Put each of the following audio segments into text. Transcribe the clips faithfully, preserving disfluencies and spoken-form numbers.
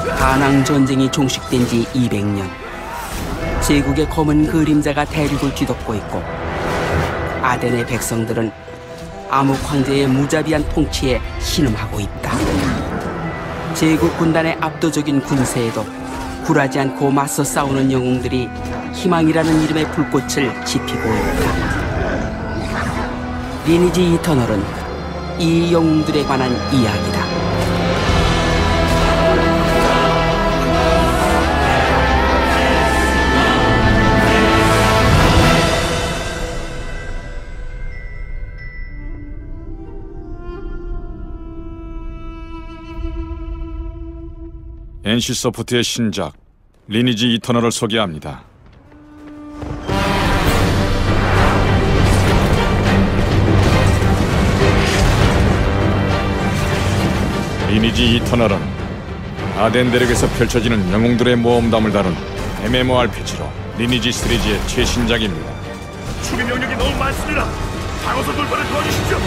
다낭 전쟁이 종식된 지 이백 년. 제국의 검은 그림자가 대륙을 뒤덮고 있고 아덴의 백성들은 아묵 황제의 무자비한 통치에 신음하고 있다. 제국 군단의 압도적인 군세에도 굴하지 않고 맞서 싸우는 영웅들이 희망이라는 이름의 불꽃을 지피고 있다. 리니지 이터널은 이 영웅들에 관한 이야기다. 엔씨소프트의 신작 리니지 이터널을 소개합니다. 리니지 이터널은 아덴 대륙에서 펼쳐지는 영웅들의 모험담을 다룬 엠엠오알피지로 리니지 시리즈의 최신작입니다. 수비 명령이 너무 많습니다. 방어선 돌파를 도와주십시오.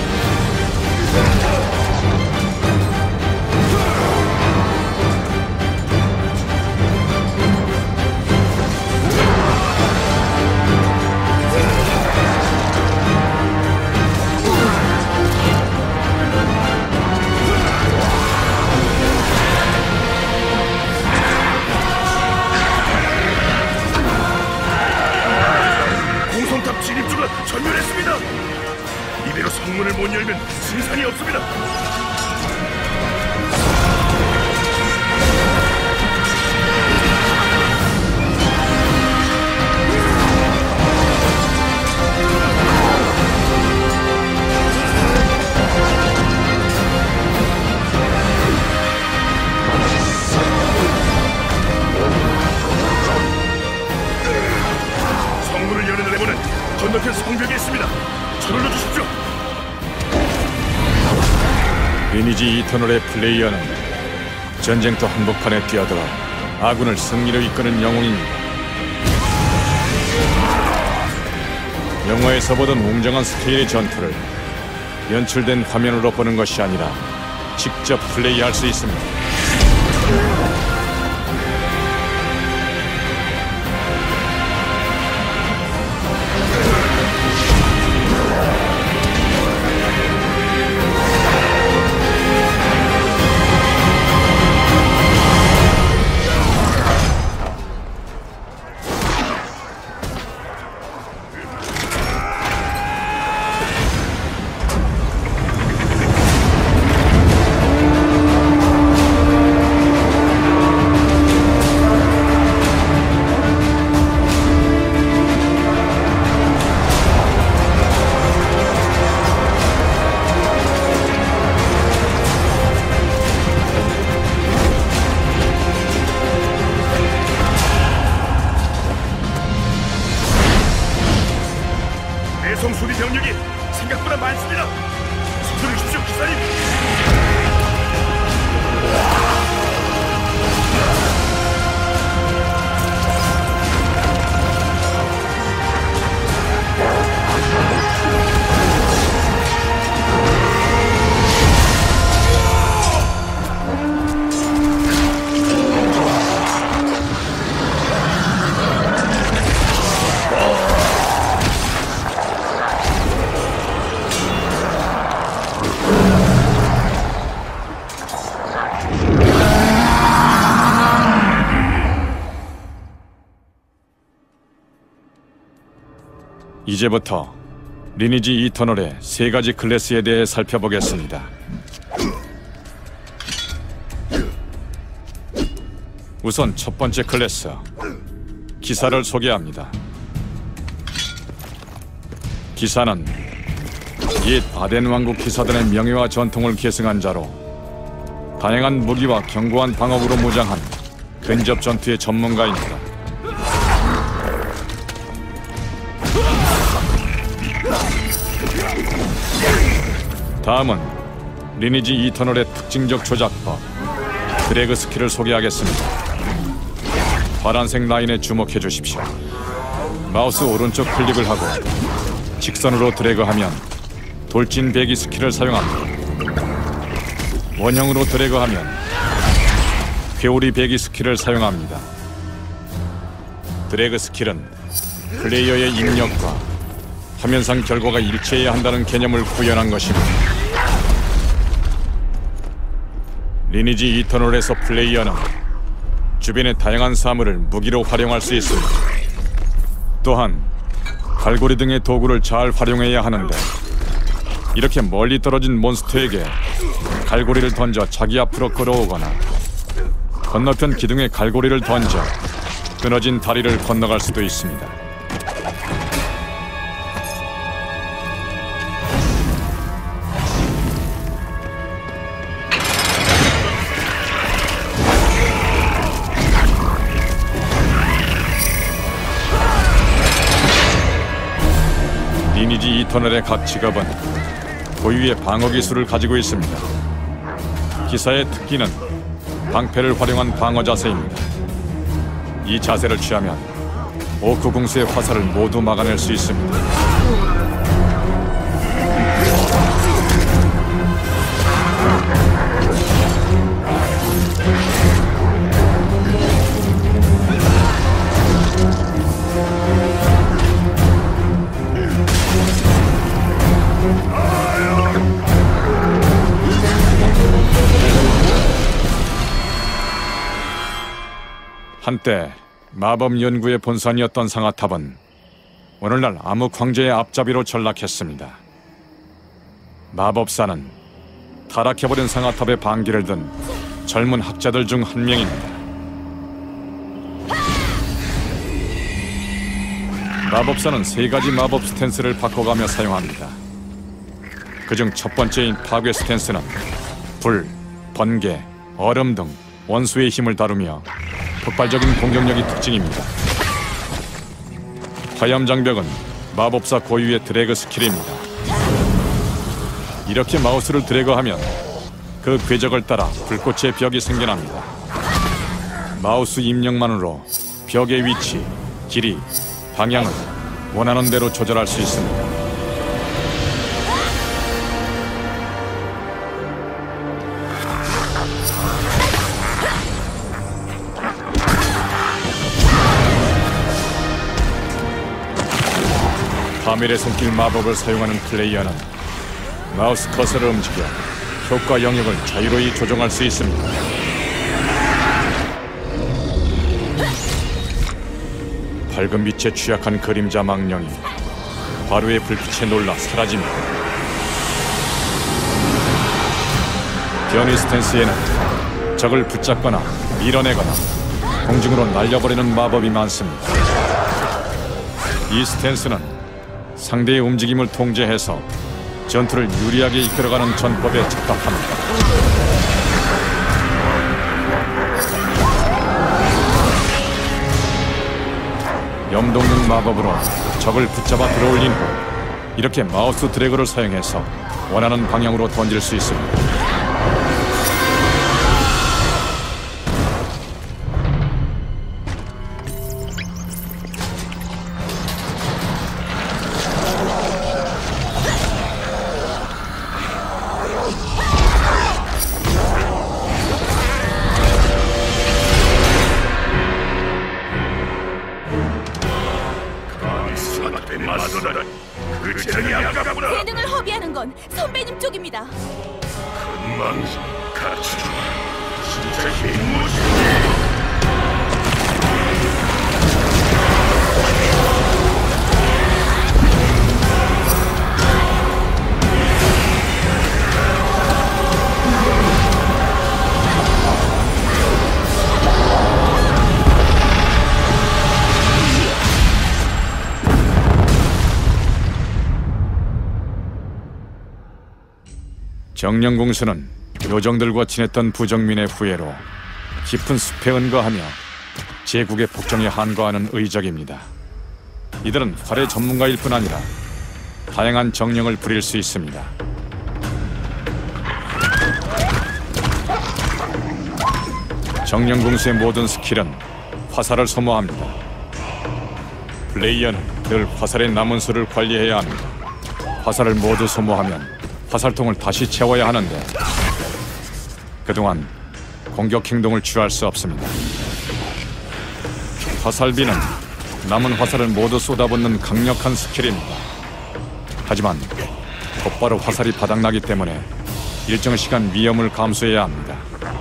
진입주가 전멸했습니다. 이대로 성문을 못 열면 승산이 없습니다. 성문을 여는 레버는 건너편 성벽에 있습니다. 저를 넣어주십시오. 리니지 이터널의 플레이어는 전쟁터 한복판에 뛰어들어 아군을 승리로 이끄는 영웅입니다. 영화에서 보던 웅장한 스케일의 전투를 연출된 화면으로 보는 것이 아니라 직접 플레이할 수 있습니다. 내성 수비 병력이 생각보다 많습니다. 서두르 주십시오, 기사님. 이제부터 리니지 이터널의 세 가지 클래스에 대해 살펴보겠습니다. 우선 첫 번째 클래스, 기사를 소개합니다. 기사는 옛 아덴 왕국 기사들의 명예와 전통을 계승한 자로 다양한 무기와 견고한 방어구로 무장한 근접 전투의 전문가입니다. 다음은 리니지 이터널의 특징적 조작법, 드래그 스킬을 소개하겠습니다. 파란색 라인에 주목해 주십시오. 마우스 오른쪽 클릭을 하고 직선으로 드래그하면 돌진 배기 스킬을 사용합니다. 원형으로 드래그하면 회오리 배기 스킬을 사용합니다. 드래그 스킬은 플레이어의 입력과 화면상 결과가 일치해야 한다는 개념을 구현한 것입니다. 리니지 이터널에서 플레이어는 주변의 다양한 사물을 무기로 활용할 수 있습니다. 또한 갈고리 등의 도구를 잘 활용해야 하는데, 이렇게 멀리 떨어진 몬스터에게 갈고리를 던져 자기 앞으로 끌어오거나 건너편 기둥에 갈고리를 던져 끊어진 다리를 건너갈 수도 있습니다. 리니지 이터널의 각 직업은 고유의 방어 기술을 가지고 있습니다. 기사의 특기는 방패를 활용한 방어 자세입니다. 이 자세를 취하면 오크 궁수의 화살을 모두 막아낼 수 있습니다. 한때 마법 연구의 본산이었던 상아탑은 오늘날 암흑 황제의 앞잡이로 전락했습니다. 마법사는 타락해버린 상아탑의 반기를 든 젊은 학자들 중 한 명입니다. 마법사는 세 가지 마법 스탠스를 바꿔가며 사용합니다. 그중 첫 번째인 파괴 스탠스는 불, 번개, 얼음 등 원수의 힘을 다루며 폭발적인 공격력이 특징입니다. 화염장벽은 마법사 고유의 드래그 스킬입니다. 이렇게 마우스를 드래그하면 그 궤적을 따라 불꽃의 벽이 생겨납니다. 마우스 입력만으로 벽의 위치, 길이, 방향을 원하는 대로 조절할 수 있습니다. 파멸의 손길 마법을 사용하는 플레이어는 마우스 커서를 움직여 효과 영역을 자유로이 조정할 수 있습니다. 밝은 빛에 취약한 그림자 망령이 바로의 불빛에 놀라 사라집니다. 변이 스탠스에는 적을 붙잡거나 밀어내거나 공중으로 날려버리는 마법이 많습니다. 이 스탠스는 상대의 움직임을 통제해서 전투를 유리하게 이끌어가는 전법에 적합합니다. 염동력 마법으로 적을 붙잡아 들어올린 후 이렇게 마우스 드래그를 사용해서 원하는 방향으로 던질 수 있습니다. 재능을 허비하는 건 선배님 쪽입니다. 금방 같이 진짜 힘무시. 정령공수는 요정들과 친했던 부정민의 후예로 깊은 숲에 은거하며 제국의 폭정에 한거하는 의적입니다. 이들은 활의 전문가일 뿐 아니라 다양한 정령을 부릴 수 있습니다. 정령공수의 모든 스킬은 화살을 소모합니다. 플레이어는 늘 화살의 남은 수를 관리해야 합니다. 화살을 모두 소모하면 화살통을 다시 채워야 하는데, 그동안 공격 행동을 취할 수 없습니다. 화살비는 남은 화살을 모두 쏟아붓는 강력한 스킬입니다. 하지만 곧바로 화살이 바닥나기 때문에 일정 시간 위험을 감수해야 합니다.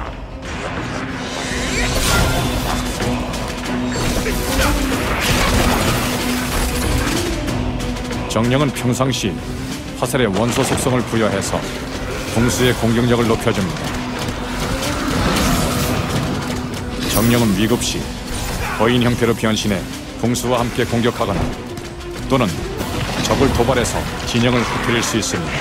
정령은 평상시 화살의 원소 속성을 부여해서 궁수의 공격력을 높여줍니다. 정령은 위급 시 거인 형태로 변신해 궁수와 함께 공격하거나 또는 적을 도발해서 진영을 흩트릴 수 있습니다.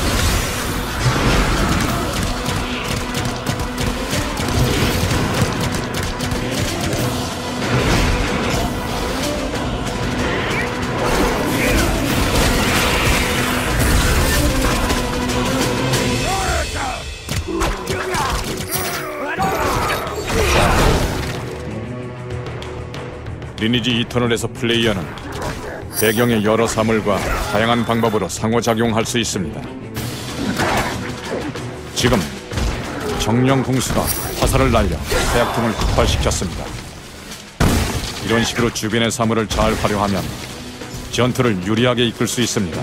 리니지 이터널에서 플레이어는 배경의 여러 사물과 다양한 방법으로 상호작용할 수 있습니다. 지금 정령 궁수가 화살을 날려 하약통을 폭발시켰습니다. 이런 식으로 주변의 사물을 잘 활용하면 전투를 유리하게 이끌 수 있습니다.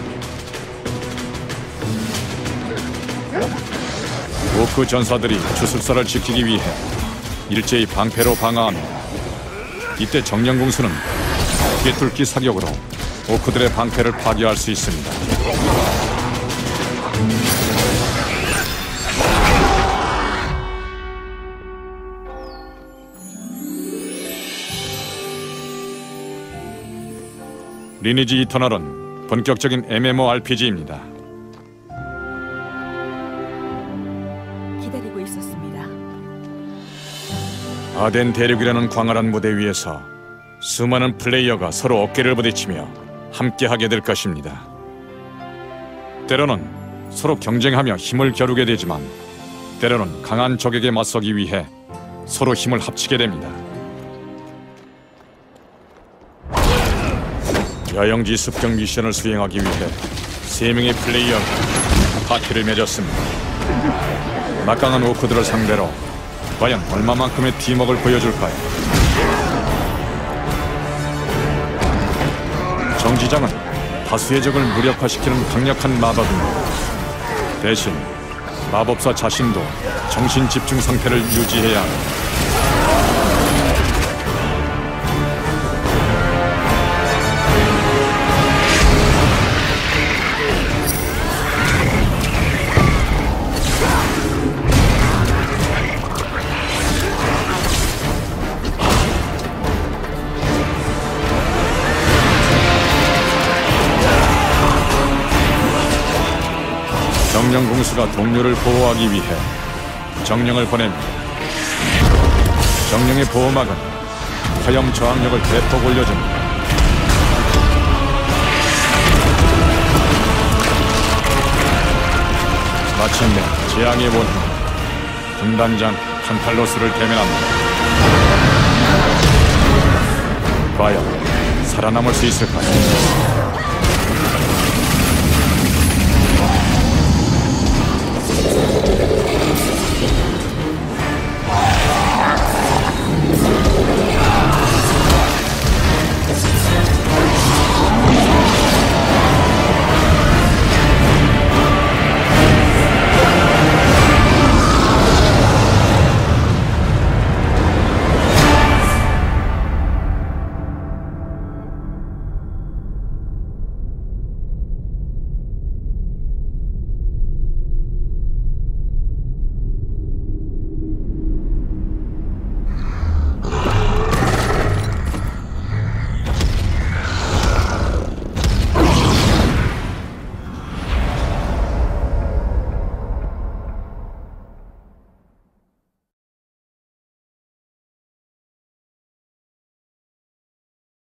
오크 전사들이 주술사를 지키기 위해 일제히 방패로 방어합니다. 이때 정령궁수는 꿰뚫기 사격으로 오크들의 방패를 파괴할 수 있습니다. 리니지 이터널은 본격적인 엠엠오알피지입니다. 기다리고 있었습니다. 아덴 대륙이라는 광활한 무대 위에서 수많은 플레이어가 서로 어깨를 부딪히며 함께하게 될 것입니다. 때로는 서로 경쟁하며 힘을 겨루게 되지만 때로는 강한 적에게 맞서기 위해 서로 힘을 합치게 됩니다. 야영지 습격 미션을 수행하기 위해 세 명의 플레이어가 파티를 맺었습니다. 막강한 오크들을 상대로 과연 얼마만큼의 팀워크를 보여줄까요? 정지장은 다수의 적을 무력화시키는 강력한 마법입니다. 대신 마법사 자신도 정신 집중 상태를 유지해야 합니다. 정령궁수가 동료를 보호하기 위해 정령을 보냅니다. 정령의 보호막은 화염 저항력을 대폭 올려줍니다. 마침내 재앙의 원흉 군단장 판탈로스를 대면합니다. 과연 살아남을 수 있을까요?